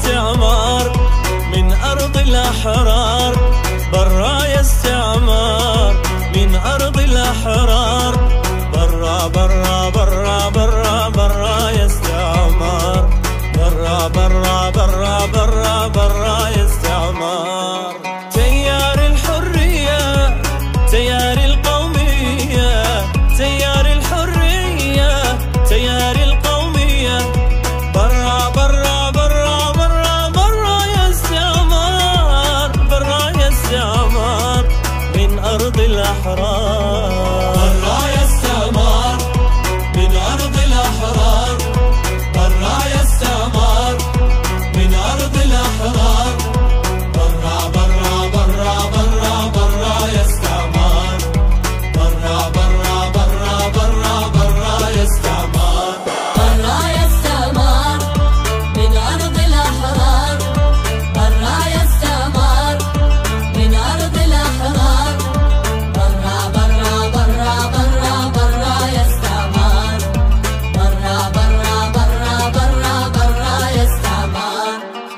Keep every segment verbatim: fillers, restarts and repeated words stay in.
استعمار من أرض الأحرار، برا يا استعمار من أرض الأحرار، برا برا برا برا برا يا استعمار، برا برا برا برا برا يا استعمار. تيار الحرية تيار القومية، تيار الحرية تيار القومية، برا برا برا برا برا يا استعمار، برا يا استعمار من أرض الأحرار، برا يا استعمار من أرض الأحرار، برا يا استعمار من أرض الأحرار، برا برا برا برا برا يا استعمار، برا برا برا برا برا يا استعمار، برا يا استعمار من أرض الأحرار، برا يا استعمار من أرض الأحرار، برا برا برا برا برا يا استعمار، برا برا برا برا برا يا استعمار.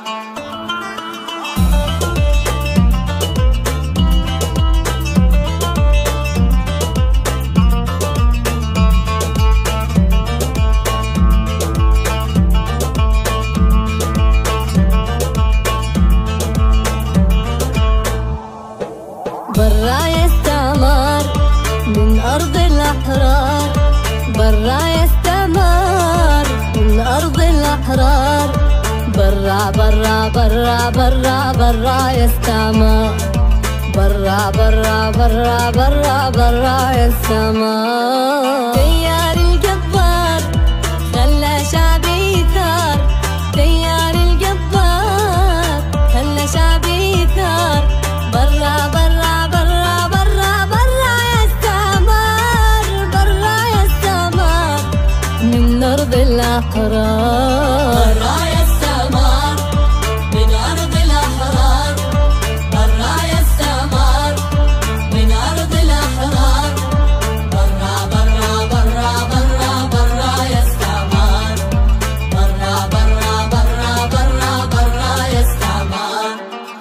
برا يا استعمار من أرض الأحرار، برا يا استعمار من أرض الأحرار، برا برا برا برا برا يا استعمار، برا برا برا برا برا يا استعمار. تيار الجبار خلى شعبي ثار، تيار الجبار خلى شعبي ثار، برا برا برا برا برا يا استعمار، برا يا استعمار من أرض الأحرار، برا يا استعمار من أرض الأحرار، برا يا استعمار من أرض الأحرار، برا برا برا برا برا يا استعمار، برا برا برا برا برا يا استعمار.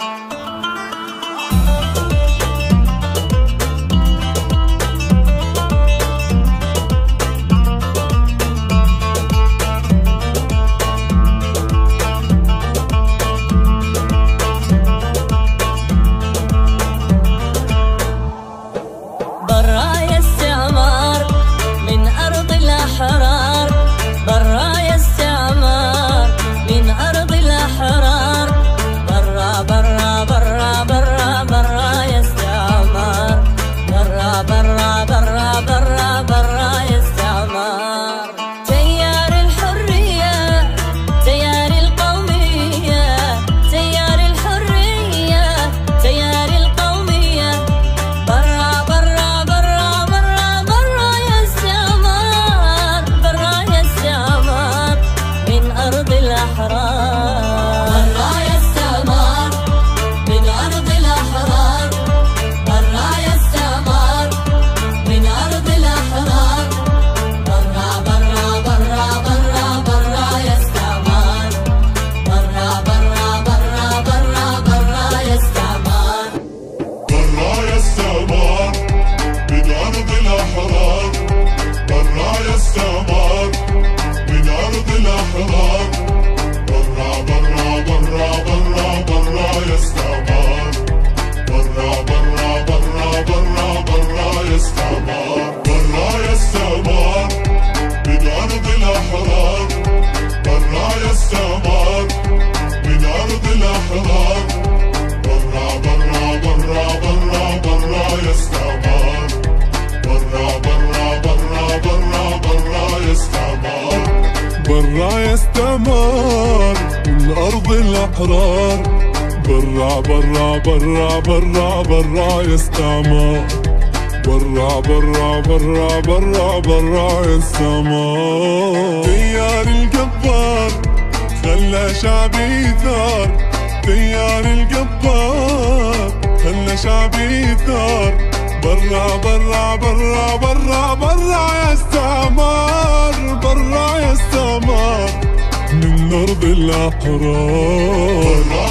برا يا استعمار من أرض الأحرار، برا يا استعمار من أرض الأحرار، برا برا برا برا برا يا استعمار، برا برا برا برا برا يا استعمار. تيار الحرية تيار القومية، تيار الحرية تيار القومية، برا برا برا برا برا يا استعمار، برا يا استعمار من أرض الأحرار، برا يا استعمار من أرض الأحرار، برا يا استعمار من أرض الأحرار، برا برا برا برا برا يا استعمار، برا برا برا برا برا يا استعمار. برا يا استعمار من أرض الأحرار، برا يا استعمار من أرض الأحرار، برا برا برا برا برا يا استعمار، برا برا برا برا برا يا استعمار، برا يا استعمار من أرض الأحرار، برا يا استعمار من أرض الأحرار، برا برا برا برا برا يا استعمار، برا برا برا برا برا يا استعمار، برا يا استعمار من أرض الأحرار، برا برا برا برا برا يا استعمار، برا برا برا برا برا يا استعمار. تيار الجبار خلى شعبي ثار، تيار الجبار خلى شعبي ثار، برا برا برا برا برا يا استعمار، برا يا استعمار من أرض الأحرار.